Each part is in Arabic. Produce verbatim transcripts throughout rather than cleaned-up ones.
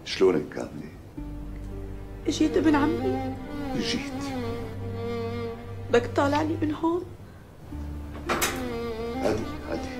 شلونك كاملة؟ اجيت ابن عمي. اجيت. بدك تطالع لي من هون؟ هادي هادي.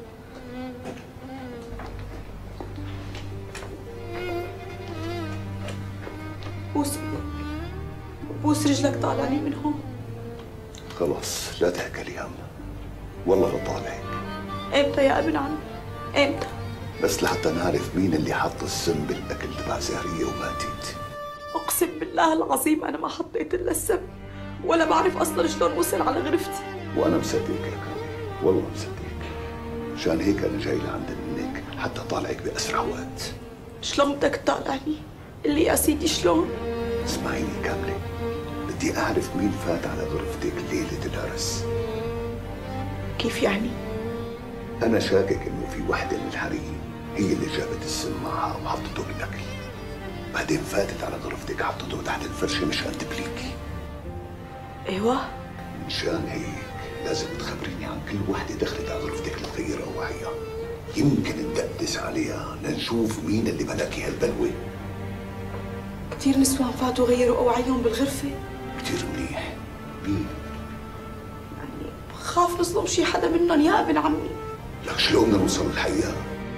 بوس ايدك، بوس رجلك، طالع لي من هون. خلاص لا تحكي لي هم، والله غلطان هيك. امتى يا ابن عمي؟ امتى؟ بس لحتى نعرف مين اللي حط السم بالاكل تبع زهرية وماتت. اقسم بالله العظيم انا ما حطيت الا السم، ولا بعرف اصلا شلون وصل على غرفتي. وانا مصدقك يا كامل، والله مصدقك. مشان هيك انا جاي لعند منك حتى طالعك باسرع وقت. شلون بدك تطالعني؟ قلي يا سيدي شلون؟ اسمعيني كاملة، بدي اعرف مين فات على غرفتك ليلة العرس. كيف يعني؟ انا شاكك انه في وحدة من الحريم هي اللي جابت السم معها وحطته بالاكل، بعدين فاتت على غرفتك حطته تحت الفرشة مشان تبليكي. ايوه. مشان هيك لازم تخبريني عن كل وحدة دخلت على غرفتك لتغير وعيها، يمكن ندقدس عليها لنشوف مين اللي بلاكي هالبلوة. كثير نسوان فاتوا غيروا اوعيهم بالغرفة. كثير منيح. مين؟ يعني بخاف نظلم شي حدا منهم يا ابن عمي. لك شلون بدنا نوصل للحقيقة؟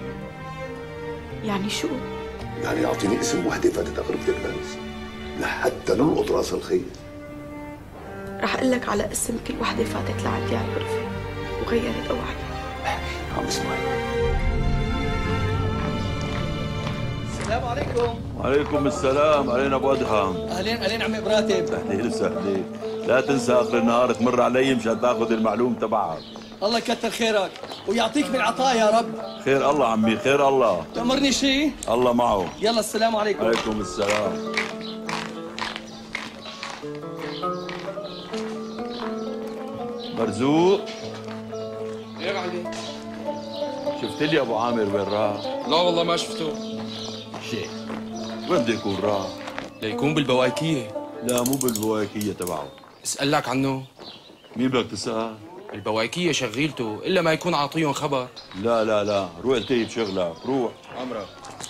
يعني شو؟ يعني اعطيني اسم وحدة فاتت على غرفتك بس لحتى نلقط راس الخيط. رح اقول لك على اسم كل وحدة فاتت لعندي على الغرفة وغيرت اوعيها. احكي عم اسمعي. السلام عليكم. وعليكم السلام. علينا ابو ادهم. اهلين اهلين عمي براتب. اهلين وسهلين. لا تنسى اخر النهار تمر علي مشان تاخذ المعلوم تبعك. الله يكتر خيرك ويعطيك بالعطاء يا رب. خير الله عمي، خير الله. تأمرني شيء؟ الله معه. يلا السلام عليكم. عليكم السلام. مرزوق. ايه معلم؟ شفت لي ابو عامر وين راح؟ لا والله ما شفته. شيء وين بده يكون راح؟ ليكون بالبواكية. لا مو بالبواكية تبعه. اسأل لك عنه. مين بدك تسأل؟ البواكية شغيلته، إلا ما يكون عاطيهم خبر. لا لا لا، روح التهي بشغلك، روح. أمرك.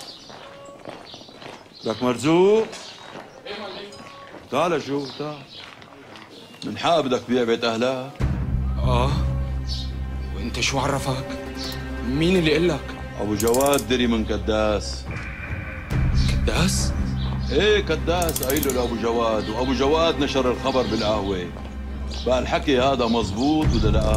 لك مرزوق؟ ايه معلم؟ تعال شو تعال. من حق بدك تبيع بيت أهلك؟ آه. وأنت شو عرفك؟ مين اللي قال لك؟ أبو جواد دري من كداس. كداس؟ ايه كداس قايله لأبو جواد، وأبو جواد نشر الخبر بالقهوة. بقى الحكي هذا مزبوط ولا لا؟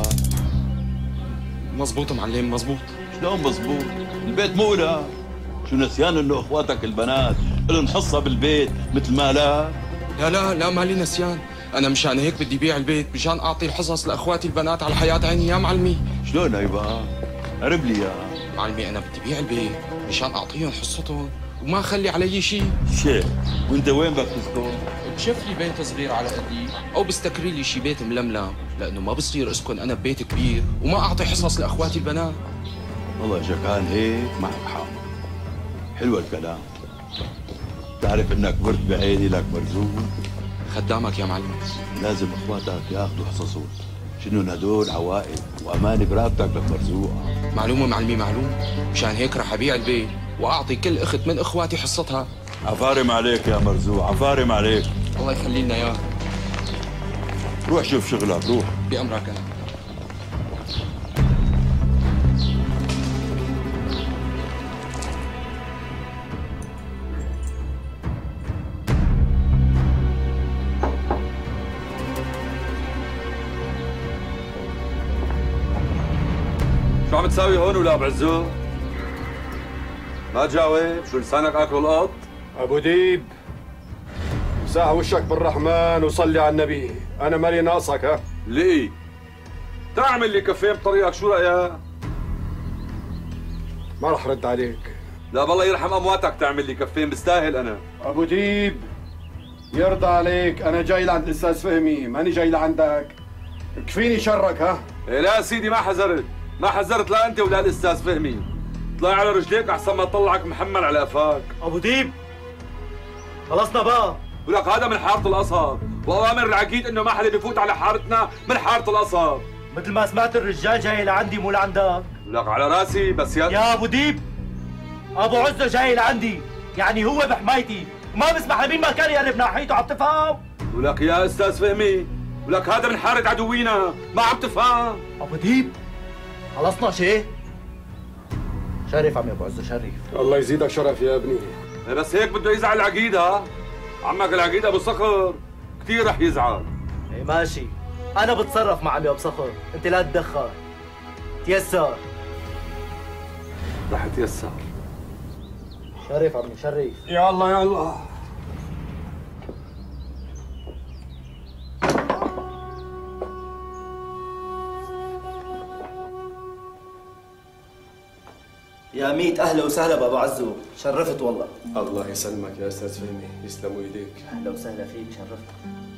مزبوط معلم مزبوط. شلون مزبوط؟ البيت مو لك. شو نسيان انه اخواتك البنات لهم حصة بالبيت مثل ما لا؟ لا لا لا مالي نسيان، أنا مشان هيك بدي بيع البيت مشان أعطي الحصص لأخواتي البنات على حياة عيني يا معلمي. شلون هي بقى؟ قرب لي اياها. معلمي أنا بدي بيع البيت مشان أعطيهم حصتهم وما أخلي علي شيء. شيء، وأنت وين بدك تسكن؟ بشوف لي بيت صغير على قدي او بستكري لي شي بيت ململم، لانه ما بصير اسكن انا ببيت كبير وما اعطي حصص لاخواتي البنات. والله جكان هيك معك حق. حلو الكلام. تعرف انك كبرت بعيني لك مرزوق. خدامك يا معلم. لازم اخواتك ياخذوا حصصهم، شنو هدول عوائل وامانه براتك لك مرزوق. معلومه معلمي معلوم، مشان هيك رح ابيع البيت واعطي كل اخت من اخواتي حصتها. عفارم عليك يا مرزوق، عفارم عليك. الله يخلي لنا اياه. روح شوف شغلك، روح. بأمرك انا. شو عم تساوي هون ولا بعزو؟ ما تجاوب، شو لسانك اكل القط؟ ابو ديب ساعة وشك بالرحمن وصلي على النبي، أنا مالي ناقصك ها؟ ليه؟ تعمل لي كفين بطريقك، شو رأيك؟ ما رح رد عليك. لا بالله يرحم أمواتك تعمل لي كفين، بستاهل أنا. أبو ديب يرضى عليك، أنا جاي لعند الأستاذ فهمي، ماني جاي لعندك. كفيني شرك ها؟ إيه لا سيدي ما حذرت، ما حذرت لا أنت ولا الأستاذ فهمي. طلع على رجليك أحسن ما تطلعك محمل على قفاك. أبو ديب خلصنا بقى. ولك هذا من حارة القصب، وأوامر العقيد إنه ما حدا بيفوت على حارتنا من حارة القصب. مثل ما سمعت الرجال جاي لعندي مو لعندك. ولك على راسي بس يا يا أبو ديب أبو عزة جاي لعندي يعني هو بحمايتي وما بسمح لمين ما كان يقرب ناحيته، عم تفهم؟ ولك يا استاذ فهمي، ولك هذا من حارة عدوينا، ما عم تفهم. ابو ديب خلصنا شيء؟ شرف عمي ابو عزه، شرف. الله يزيدك شرف يا ابني. بس هيك بده يزعل العقيد. ها عمك العقيد ابو صخر كثير رح يزعل. ايه ماشي، انا بتصرف مع عمي ابو صخر، انت لا تتدخل. تيسر. رح تيسر. شرف عمي، شرف. يا الله يا الله. يا ميت اهلا وسهلا بابو عزو، شرفت والله. الله يسلمك يا استاذ فهمي، يسلموا ايديك. اهلا وسهلا فيك، شرفت.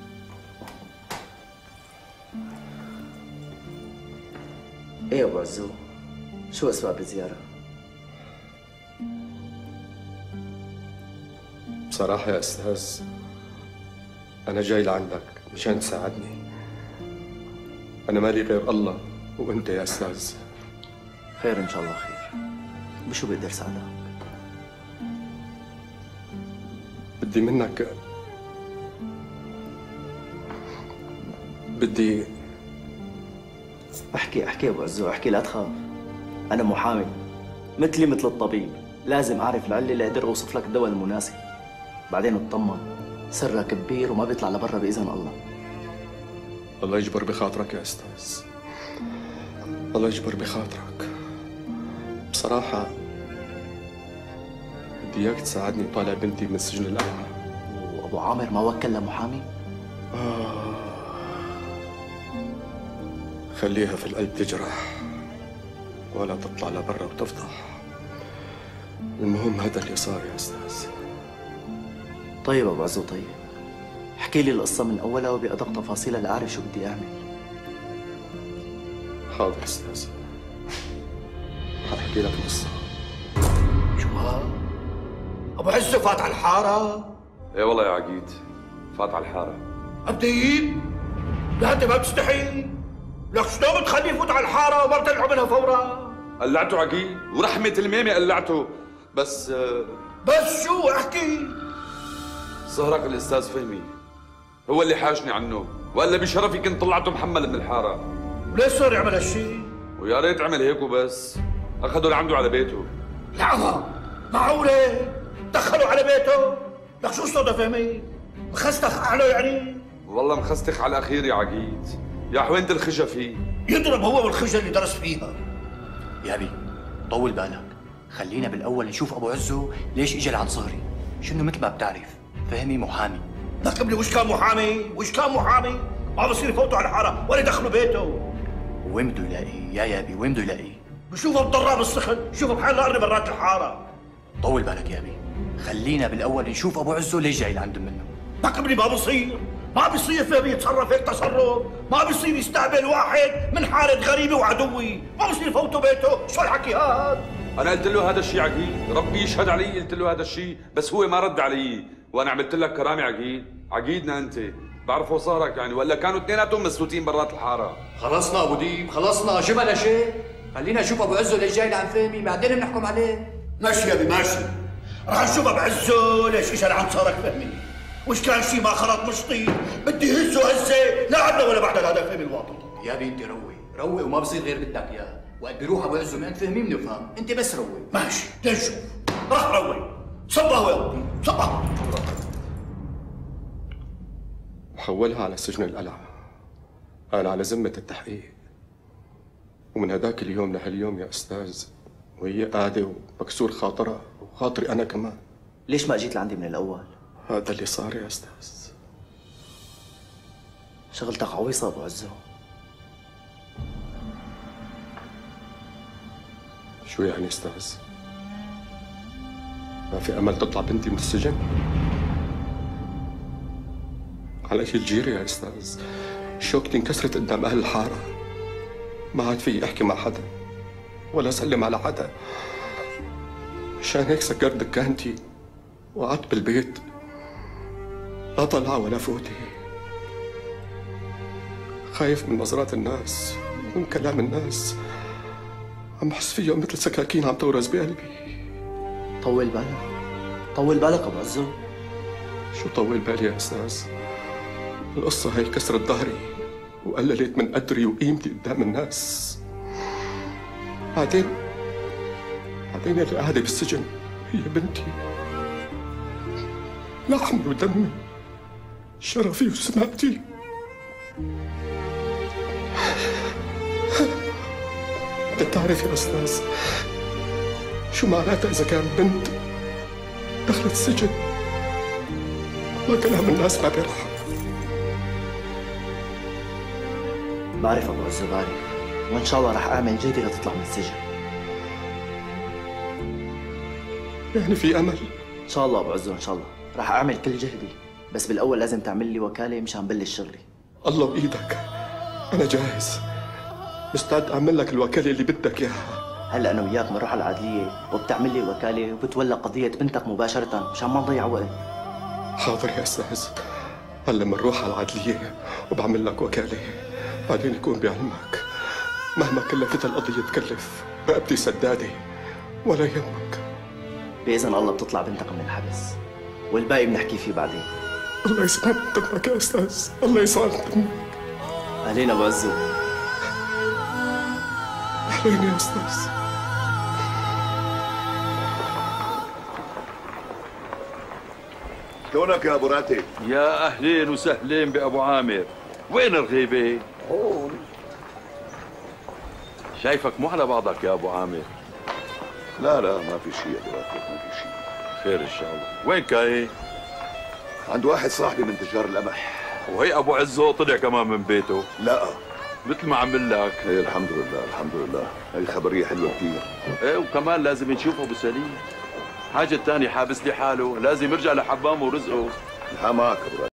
ايه يا ابو عزو، شو اسباب الزياره؟ بصراحة يا استاذ أنا جاي لعندك مشان تساعدني. أنا مالي غير الله وأنت يا استاذ. خير ان شاء الله خير. بشو بقدر ساعدك؟ بدي منك، بدي احكي احكي يا ابو عزو، احكي لا تخاف. انا محامي مثلي مثل الطبيب، لازم اعرف العله لاقدر اوصف لك الدواء المناسب. بعدين اطمن، سرك كبير وما بيطلع لبرا باذن الله. الله يجبر بخاطرك يا استاذ، الله يجبر بخاطرك. بصراحة بدي اياك تساعدني طالع بنتي من سجن القلعة. وابو عامر ما وكل لمحامي؟ آه. خليها في القلب تجرح ولا تطلع لبرا وتفضح. المهم هذا اللي صار يا استاذ. طيب ابو عزو، طيب احكي لي القصة من اولها وبأدق تفاصيلها لاعرف شو بدي اعمل. حاضر استاذ، حاحكي لك القصة. شو ها؟ ابو عزه فات على الحاره؟ ايه والله يا عقيد فات على الحارة. عبدين لا انت ما بتستحي؟ لك شلون بتخليه يفوت على الحاره وما بتلعب منها فورا؟ قلعته عقيد ورحمة الميمة قلعته. بس بس شو احكي؟ صهرك الاستاذ فهمي هو اللي حاجني عنه، والا بشرفي كنت طلعته محمل من الحارة. وليش صار يعمل هالشيء؟ ويا ريت عمل هيك وبس، اخذوا لعنده على بيته. لعنة؟ معقولة؟ دخلوا على بيته؟ لك شو صار فهمي؟ مخستخ عليه يعني؟ والله مخستخ على الاخير يا عقيد. يا حوينة الخجة فيه يضرب هو والخجة اللي درس فيها. يا بي طول بالك، خلينا بالاول نشوف ابو عزو ليش اجى لعند صهري. شنو مثل ما بتعرف فهمي محامي. لك ابني وش كان محامي؟ وش كان محامي؟ ما بصير يفوتوا على الحاره ولا يدخلوا بيته. وين بده يلاقيه يا يابي، وين بده يلاقيه؟ بشوفه مضرب بالسخن، شوفه بحال نار برات الحاره. طول بالك يا بي، خلينا بالاول نشوف ابو عزو ليش جاي لعند منه. لك ابني ما بصير، ما بصير فهمي يتصرف هيك تصرف، ما بصير يستقبل واحد من حارة غريبة وعدوي، ما بصير يفوتوا بيته، شو الحكي هاد؟ انا قلت له هذا الشيء عقيد، ربي يشهد علي قلت له هذا الشيء، بس هو ما رد علي، وانا عملت لك كرامه عقيد، عقيدنا انت، بعرفه صهرك يعني، ولا كانوا اثنيناتهم مسلوتين برات الحاره. خلصنا ابو ديب، خلصنا، شو بلا شيء؟ خلينا نشوف ابو عزو ليش جاي لعند فهمي، بعدين بنحكم عليه. ماشي يا ابي ماشي، رح نشوف ابو عزو ليش اجى لعند صهرك فهمي. وش كان شيء ما خلط مشطي، بدي هزه هزه، لا عدنا ولا بعد هذا فهمي الواطي. يا بي انت روي، روي وما بصير غير بدك اياه، وقت بيروح ابو عزو من عند فهمي بنفهم، انت بس روي. ماشي، تنشوف، رح روي، صبه يا ابني، صبه. وحولها على سجن القلعة، أنا على ذمة التحقيق. ومن هذاك اليوم لهاليوم يا أستاذ وهي قاعدة ومكسور خاطرها وخاطري أنا كمان. ليش ما جيت لعندي من الأول؟ هذا اللي صار يا أستاذ. شغلتك عويصة أبو عزو. شو يعني أستاذ؟ ما في أمل تطلع بنتي من السجن؟ على شي الجيرة يا أستاذ، شوكتي انكسرت قدام أهل الحارة، ما عاد في أحكي مع حدا ولا أسلم على حدا، مشان هيك سكرت دكانتي وقعدت بالبيت، لا طلع ولا فوتي، خايف من نظرات الناس ومن كلام الناس، عم بحس فيهم مثل سكاكين عم تورز بقلبي. طول بالك، طول بالك ابو عزو. شو طول بالي يا استاذ؟ القصة هي كسرت ظهري وقللت من قدري وقيمتي قدام الناس. بعدين بعدين اللي قاعدة بالسجن هي بنتي، لحمي ودمي، شرفي وسمعتي. انت بتعرف يا استاذ شو معناتها اذا كان بنت دخلت السجن؟ ما كلام الناس ما بيرحم. بعرف ابو عزو بعرف، وان شاء الله رح اعمل جهدي لتطلع من السجن. يعني في امل؟ ان شاء الله ابو عزو ان شاء الله رح اعمل كل جهدي، بس بالاول لازم تعمل لي وكاله مشان بلش شغلي. الله بايدك، انا جاهز، مستعد اعمل لك الوكاله اللي بدك اياها. هلا انا وياك بنروح على العدليه وبتعمل لي وكاله وبتولى قضيه بنتك مباشره مشان ما نضيع وقت. حاضر يا استاذ، هلا بنروح على العدليه وبعمل لك وكاله، بعدين يكون بعلمك مهما كلفتها القضيه تكلف، رقبتي سداده ولا يهمك. باذن الله بتطلع بنتك من الحبس والباقي بنحكي فيه بعدين. الله يسعد دمك يا استاذ، الله يسعد دمك. اهلين ابو عزو. اهلين يا استاذ. شلونك يا ابو راتب؟ يا اهلين وسهلين بابو عامر، وين الغيبه؟ هون. شايفك مو على بعضك يا ابو عامر. لا لا ما في شيء يا ابو راتب، ما في شيء. خير ان شاء الله. وين كاي؟ عند واحد صاحبي من تجار القمح. وهي ابو عزو طلع كمان من بيته؟ لا مثل ما عمل لك. ايه الحمد لله الحمد لله، هي خبريه حلوه كثير. ايه وكمان لازم نشوفه ابو سليم. حاجه الثاني حابس لي حاله، لازم يرجع لحبامه ورزقه. ها معك ابو راتب.